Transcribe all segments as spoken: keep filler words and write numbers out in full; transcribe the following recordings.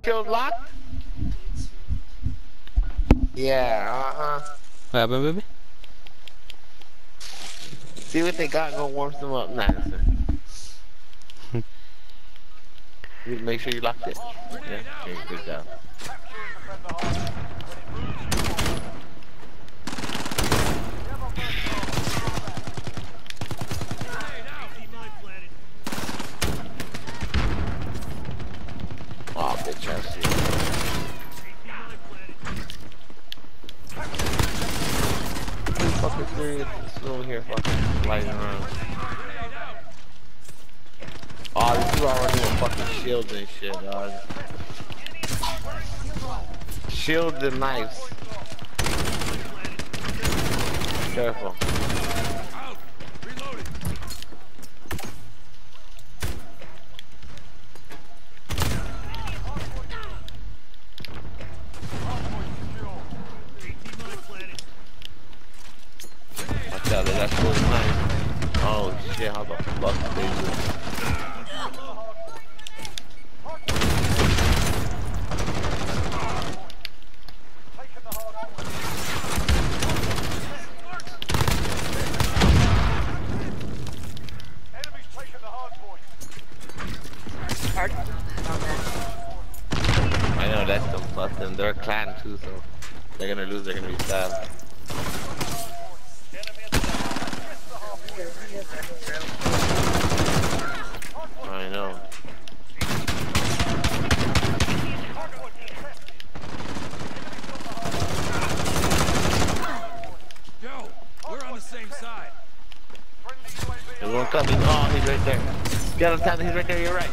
kills locked? Yeah, uh-huh. What happened, baby? See what they got, go warm some up. Nice. You make sure you locked it. Yeah, okay, good job. Oh, bitch, I see it. Are you fucking serious? This over here fucking sliding around. Oh, this is already with fucking shields and shit, dog. Shields and knives. Careful. Watch out, they got shields and knives. Oh shit, how the fuck did they do it? I know that's them plus them. They're a clan too, so they're gonna lose. They're gonna be sad. I know. Yo, we're on the same side. There's one coming. Oh, he's right there. Get on top. He's right there. You're right.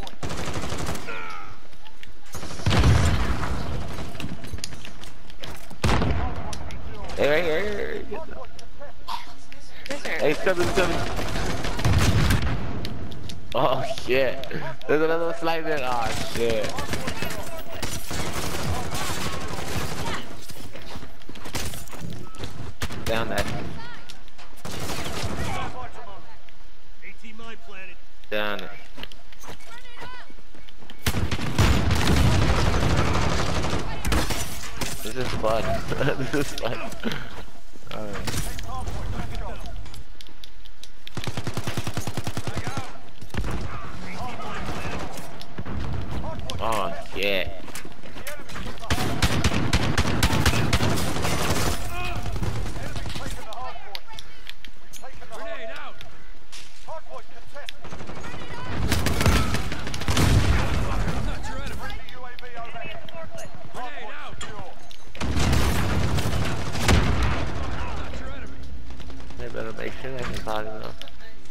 Hey, right here, right here, right here. Hey, he's coming, he's coming. Oh, shit. There's another one sliding in. Oh, shit. Down that. AT mine planted. Down it. This is fun. This is fun. Alright. Oh shit. Grenade out. I'm not your enemy. Grenade out. Not your enemy. They better make sure they can call him though.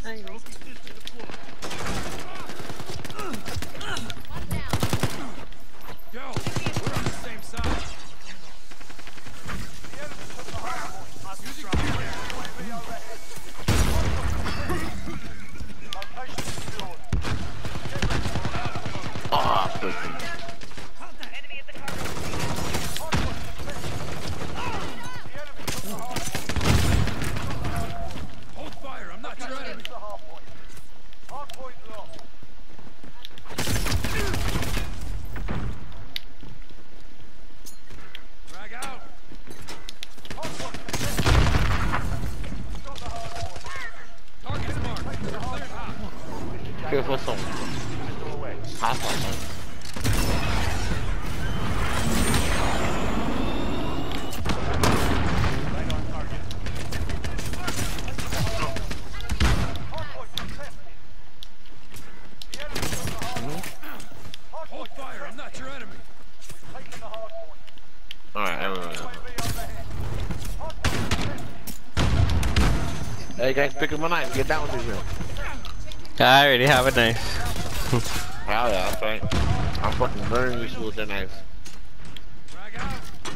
Yo, we're on the same side. Oh, pussy. Hold fire. I'm not your enemy. Drag out. Target's marked. Cleared hot. Careful, someone. Hot one. Hold fire. I'm not your enemy. Alright, everyone. Hey guys, pick up my knife. Get down with this real. I already have a knife. Hell yeah, that's right. I'm fucking burning these fools with their knives. Drag out.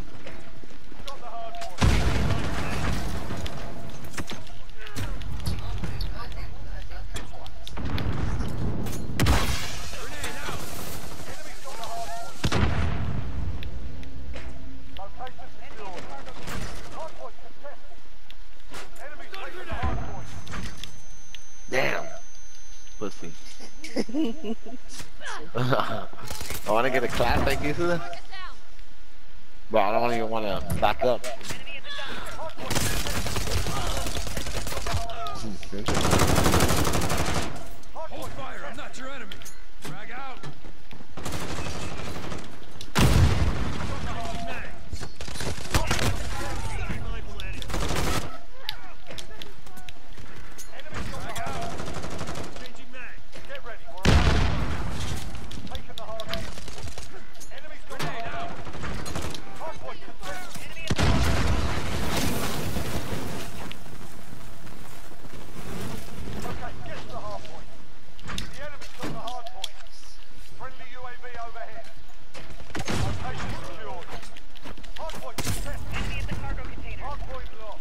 Grenade out. Damn. Pussy. I want to get a class like you, Susan. But I don't even want to back up. Hold fire, I'm not your enemy. Frag out. Frag out. Changing mag. Get ready, we're about taking the hard point. Enemy's grenade out. Hard point contested. Okay, get to the hard point. The enemy took the hard point. Friendly U A V overhead. Location secured. Hard point contested. Enemy at the cargo container. Hard point lost.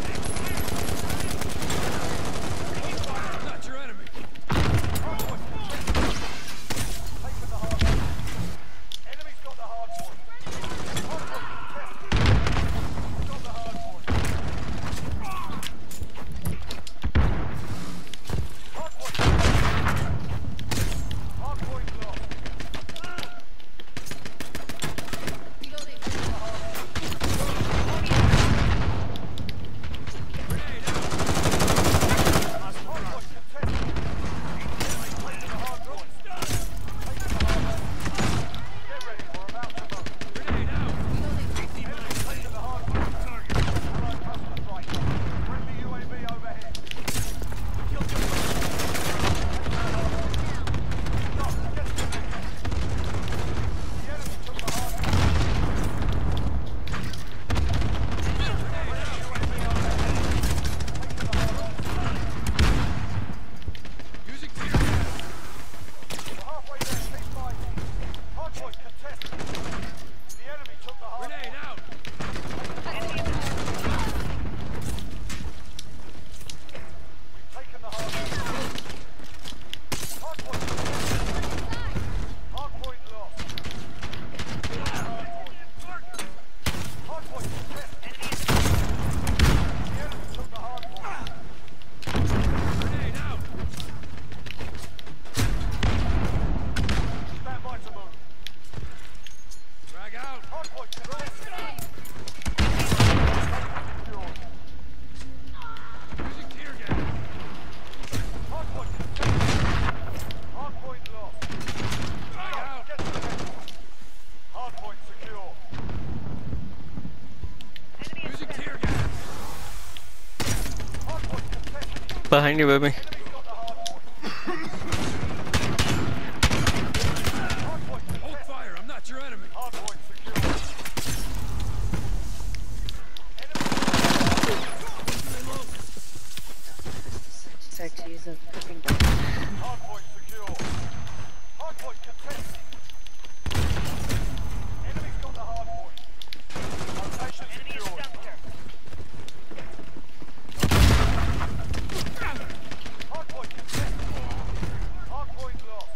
Hold fire, I'm not your enemy. Hard point contested. Taking the hard point. Enemy's got the hard point. Hard point contested. Got the hard point. Hard point contested. Hard point lost. Grenade out. Hard point contested. Taking the hard point. Taking the hard point. Get ready, we're about to move. Grenade out. Enemy's taking the hard point. Target. Allied cluster strike. Friendly U A V overhead. Kill confirmed. Stop. Get to the next. The enemy took the hard point. Grenade out. U A V overhead. Taking the hard point. Using tear gas. We're halfway there. Keep fighting. Hard point contested. The enemy took the hard point. Grenade out. Enemy at the cargo container. We've taken the hard point. Hard point contested. Hard point lost. Hard point. Hard point contested. Enemy at the cargo The enemy took the hard point. Grenade out. Stand by to move. Drag out. Hard point contested. Secured. Using tear gas. Hard point contested. Hard point lost. Drag out. Get to the next one. Hard point secure. Enemy at the Using center. tear gas. Hard point contested. Behind you, baby. Enemy's got the hard point. Hard point contested. Hold fire, I'm not your enemy. Hard point secure. Sexy as a fucking Hard point secure. Hard point contested. Enemy's got the hard point. Location Enemy at the secured. dumpster. Hard point contested. Hard point lost.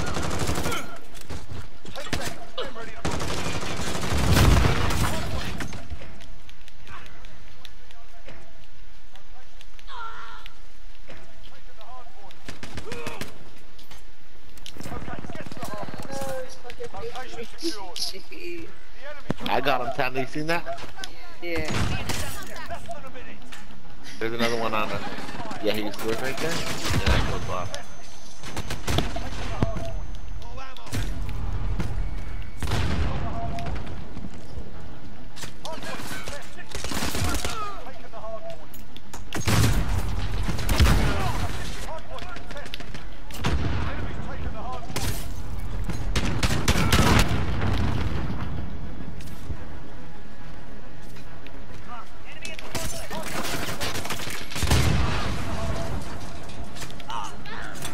Ten seconds. Get ready to move. Hard point. Taking the hard point. Okay, get to the hard point. Location secured. shitty. The enemy took I got him, Tandy. You seen that? Yeah. less than a minute. There's another one on us. Yeah, he was good right there. Yeah, that goes off. Taking the hard point. Low ammo. Hard point contested. Taking the hard point. Hard point contested. Enemy's taking the hard point. Enemy at the forklift. Hard point contested.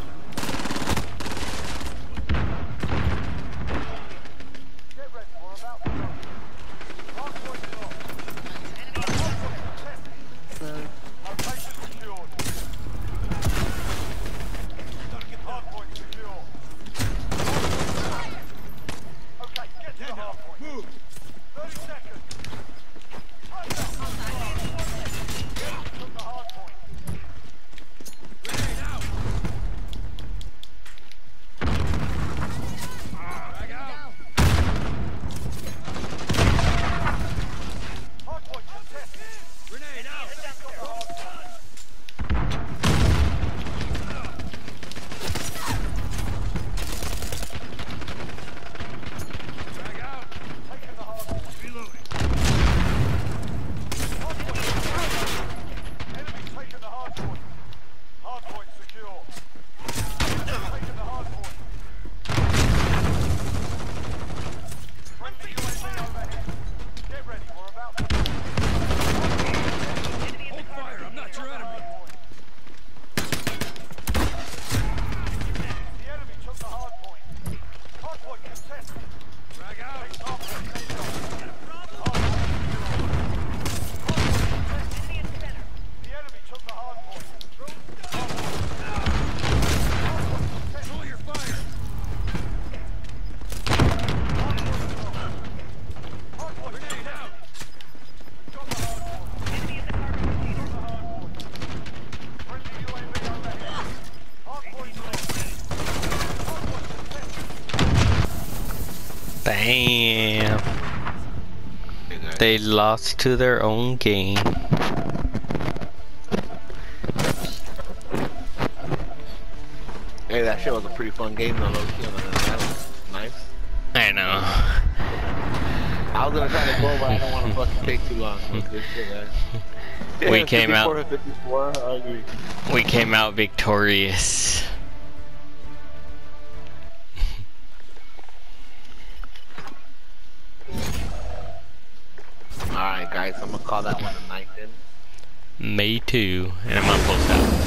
Damn. Hey, guys. They lost to their own game. Hey, that shit was a pretty fun game though, low key. That was nice. I know. I was gonna try to go, but I don't want to fucking take too long. With this shit, man. We Yeah, came out- fifty-four to fifty-four, I agree. We came out victorious. Alright, guys, I'm gonna call that one a night then. Me too. And I'm gonna post out.